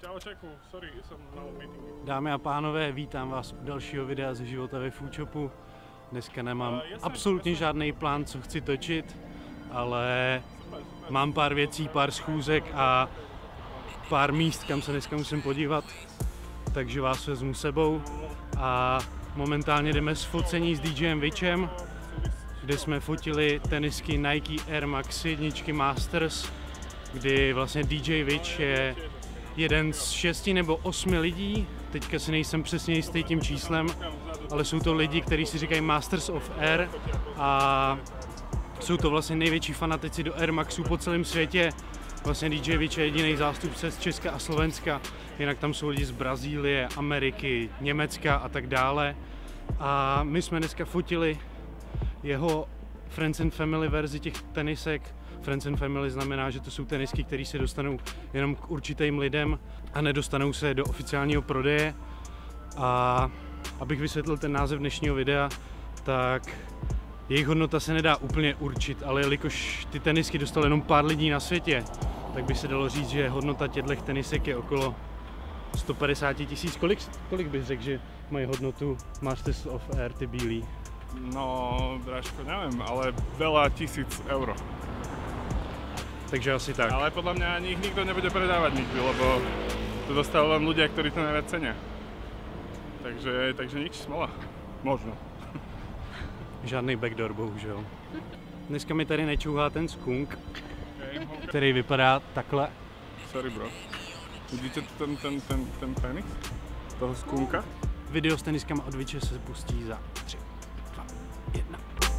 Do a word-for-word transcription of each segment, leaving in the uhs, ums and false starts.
Čau Čeku, sorry, jsem na meetingu. Dámy a pánové, vítám vás u dalšího videa ze života ve Foodshopu. Dneska nemám absolutně žádný plán, co chci točit, ale mám pár věcí, pár schůzek a pár míst, kam se dneska musím podívat, takže vás vezmu sebou a momentálně jdeme s focení s DJem Witchem, kde jsme fotili tenisky Nike Air Max jedničky Masters, kdy vlastně D J Witch je jeden z šesti nebo osmi lidí, teďka si nejsem přesně jistý tím číslem, ale jsou to lidi, kteří si říkají Masters of Air a jsou to vlastně největší fanatici do Air Maxů po celém světě. Vlastně D J Witch je jediný zástupce z Česka a Slovenska, jinak tam jsou lidi z Brazílie, Ameriky, Německa a tak dále. A my jsme dneska fotili jeho Friends and Family verzi těch tenisek. Friends and Family znamená, že to jsou tenisky, které se dostanou jenom k určitým lidem a nedostanou se do oficiálního prodeje. A abych vysvětlil ten název dnešního videa, tak jejich hodnota se nedá úplně určit, ale jelikož ty tenisky dostalo jenom pár lidí na světě, tak by se dalo říct, že hodnota těchto tenisek je okolo sto padesát tisíc. Kolik, kolik bys řekl, že mají hodnotu Masters of Air, ty bílí? No, Dražko, neviem, ale veľa tisíc euro. Takže asi tak. Ale podľa mňa ani ich nikto nebude predávať nikdy, lebo to dostali len ľudia, ktorí to najviac cenia. Takže, takže nič, smola. Možno. Žádný backdoor, bohužel. Dneska mi tady nečouhá ten skunk, který vypadá takhle. Sorry bro. Vidíte ten, ten, ten, ten penis? Toho skunka? Video s teniskama od Witche se pustí za tři, dva, jedna.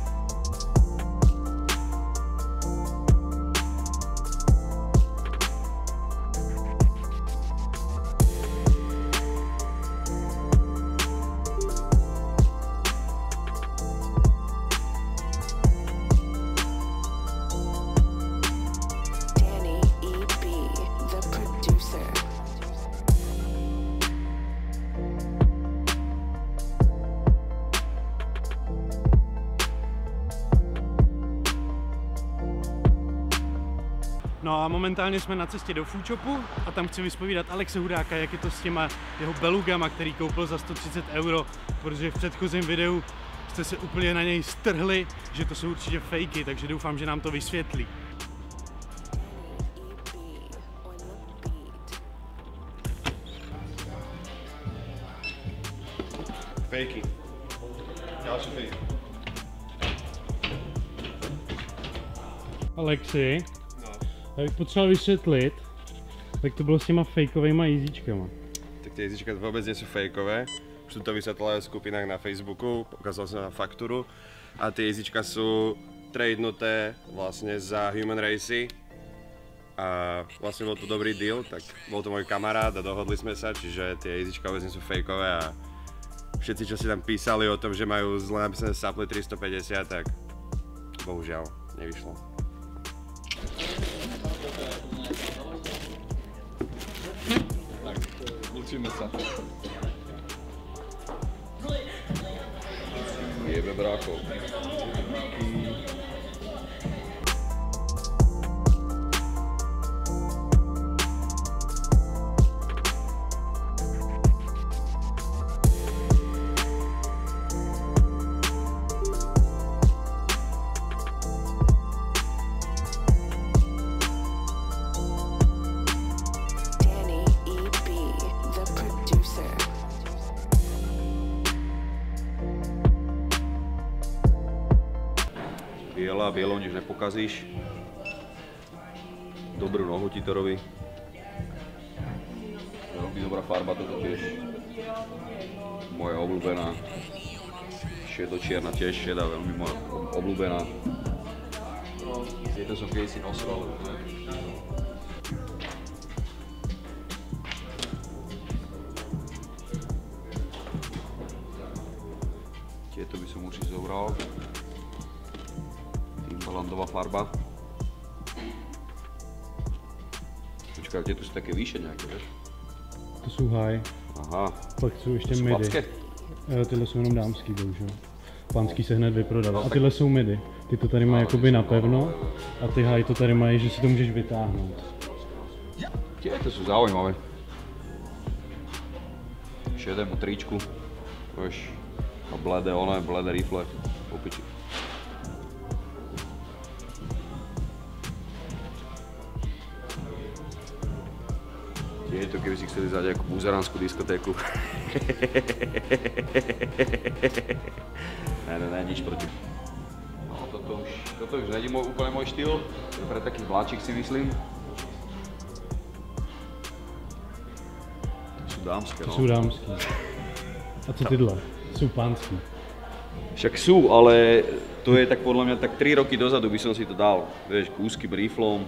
No a momentálně jsme na cestě do Foodshopu a tam chci vyspovídat Alexe Hudáka, jak je to s těma jeho belugama, který koupil za sto třicet euro, protože v předchozím videu jste se úplně na něj strhli, že to jsou určitě fejky, takže doufám, že nám to vysvětlí. Fejky. Další fejky. Alexi, já bych potřeboval vysvětlit, jak to bylo s těma fejkovejma jízíčkama. Tak ty jízíčka vůbec nejsou fejkové. Už jsem to vysvětlil v skupinách na Facebooku, ukázal jsem na fakturu. A ty jízíčka jsou tradenuté vlastně za Human Racy. A vlastně byl to dobrý deal, tak bol to můj kamarád a dohodli jsme se, čiže ty jízíčka vůbec nejsou fejkové a všetci, čo si tam písali o tom, že mají zle napísané Sapli tristo päťdesiat, tak bohužel nevyšlo. Učíme sa. Jebe brákov. Biela, bielou nič nepokazíš. Dobrú nohu ti to robí. Veľmi dobrá farba toto tiež. Moja obľúbená. Šedočierna tiež šedá, veľmi moja obľúbená. Tieto som kedysi nosil, ale ne. Tieto by som určite zobral. Timbalandová farba. Počkaj, tieto sú také výše nejaké, vieš? To jsou high. Aha. Pak jsou ještě Jsou midi. chlapské? E, tyhle jsou jenom dámský, bohužel. Pánský se hned vyprodal. A tyhle jsou midi. Ty to tady mají jakoby napevno a ty high to tady mají, že si to můžeš vytáhnout. Tieto sú zaujímavé. šedému tričku, vieš, a bledé, ono, bledé rifle, po piči. Je to, keby si chceli zať ako buzeránsku diskotéku. Ne, ne, ne, nič proti. No, toto už, toto už není môj, úplne môj štýl, pre takých vláčik si myslím. Sú dámske, no. Sú dámský. A co tyhle? Sú pánský. Však sú, ale to je tak podľa mňa tak tri roky dozadu by som si to dal. Vieš, kúsky riflom,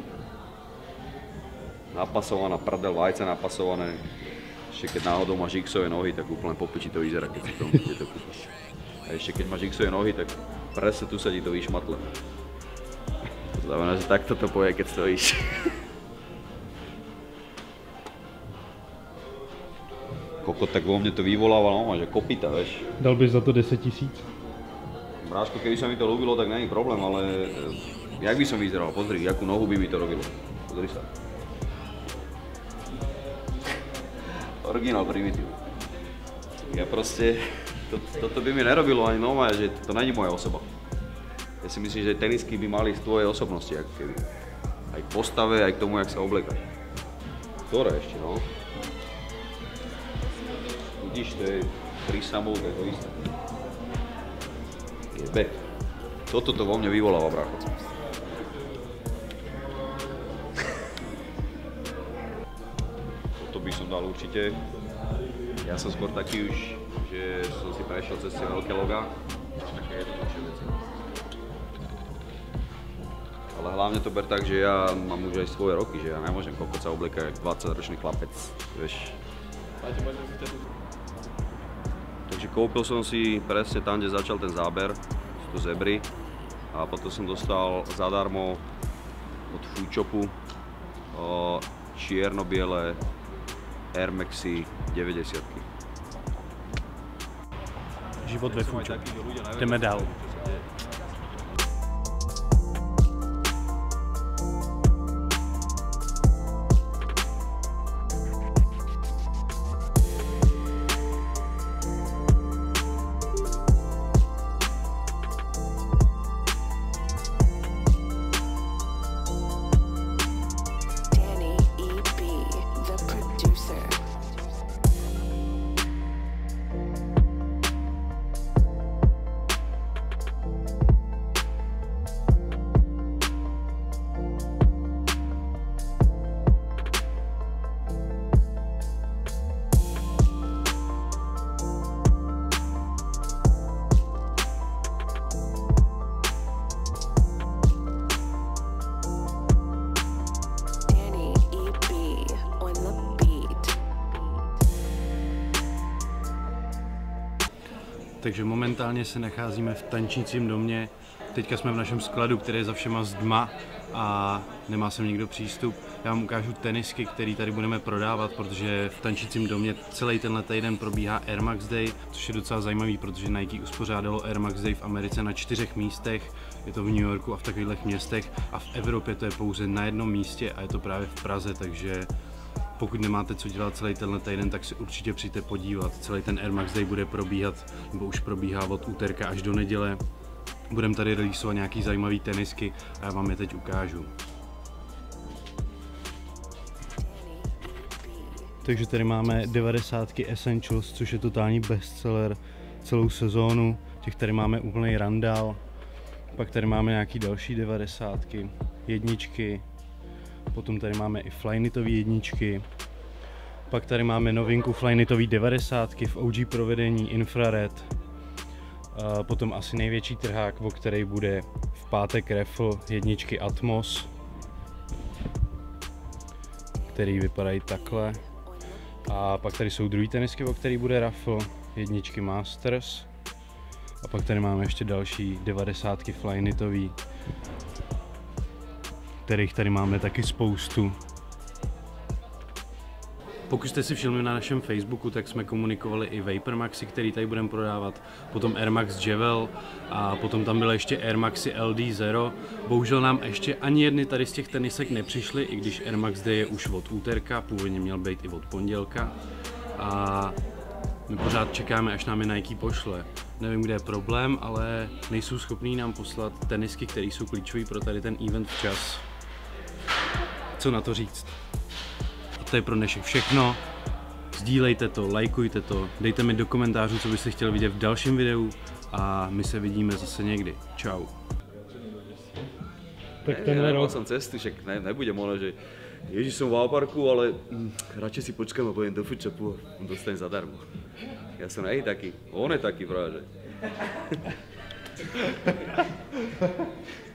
napasovaná prdel, vajce napasované. Ešte keď náhodou máš X-ové nohy, tak úplne po piči to vyzerá, keď si to, to kúpaš. A ešte keď máš X-ové nohy, tak presne tu sa ti to vyšmatle. To znamená, že takto to poje, keď stojíš. Kokot, tak vo mne to vyvolávalo, no, že kopita, vieš. Dal bys za to deset tisíc? Bráško, keby sa mi to ľúbilo, tak není problém, ale jak by som vyzeral, pozri, jakú nohu by mi to robilo. Pozri sa. Originál primitív. Ja proste, to, toto by mi nerobilo ani normálne, že to není moja osoba. Ja si myslím, že tenisky by mali z tvojej osobnosti, ako keby. Aj k postave, aj k tomu, jak sa oblieka. Ktoré ešte, no? Vidíš, to je tri samou, to je to isté. Jebe. Toto to vo mne vyvoláva, brácho. Toto by som dal určite. Ja som skôr taký už, že som si prešiel cez tie veľké logá. Také jednoduchšie veci. Ale hlavne to ber tak, že ja mám už aj svoje roky, že ja nemôžem kokot sa obliekať jak dvadsaťročný chlapec, vieš. Takže kúpil som si presne tam, kde začal ten záber, sú to zebry. A potom som dostal zadarmo od Foodshopu čierno-biele Air Maxi deväťdesiatky. Život ve Foodshopu. Jdeme dál. Takže momentálně se nacházíme v tančícím domě. Teďka jsme v našem skladu, který je za všema zdma a nemá sem nikdo přístup. Já vám ukážu tenisky, které tady budeme prodávat, protože v tančícím domě celý tenhle týden probíhá Air Max Day, což je docela zajímavý, protože Nike uspořádalo Air Max Day v Americe na čtyřech místech. Je to v New Yorku a v takových městech a v Evropě to je pouze na jednom místě a je to právě v Praze, takže pokud nemáte co dělat celý tenhle týden, tak si určitě přijďte podívat. Celý ten Air Max Day bude probíhat, nebo už probíhá od úterka až do neděle. Budeme tady releaseovat nějaký zajímavý tenisky a já vám je teď ukážu. Takže tady máme devadesátky Essentials, což je totální bestseller celou sezónu. Těch tady máme úplný randál. Pak tady máme nějaký další devadesátky, jedničky. Potom tady máme i Flyknitové jedničky. Pak tady máme novinku Flyknitové devadesátky v O G provedení infrared. A potom asi největší trhák, o který bude v pátek raffle jedničky Atmos, který vypadají takhle. A pak tady jsou druhý tenisky, o který bude raffle, jedničky Masters. A pak tady máme ještě další devadesátky Flyknitový, kterých tady máme taky spoustu. Pokud jste si všimli na našem Facebooku, tak jsme komunikovali i Vapor Maxi, který tady budeme prodávat, potom Air Max Javel a potom tam bylo ještě Air Maxi L D Zero. Bohužel nám ještě ani jedny tady z těch tenisek nepřišly, i když Air Max Day je už od úterka, původně měl být i od pondělka. A My pořád čekáme, až nám je Nike pošle. Nevím, kde je problém, ale nejsou schopní nám poslat tenisky, které jsou klíčové pro tady ten event včas. Co na to říct? A to je pro dnešek všechno. Sdílejte to, lajkujte to, dejte mi do komentářů, co byste chtěli vidět v dalším videu a my se vidíme zase někdy. Čau. Tak tenhle rok. Som cestu, však ne, nebudem ono, že Ježiš, som v Alparku, ale hm, radšej si počkám a pôjdem do Foodshopu a dostanem zadarmo. Ja som nej taký, on je taký práve, že.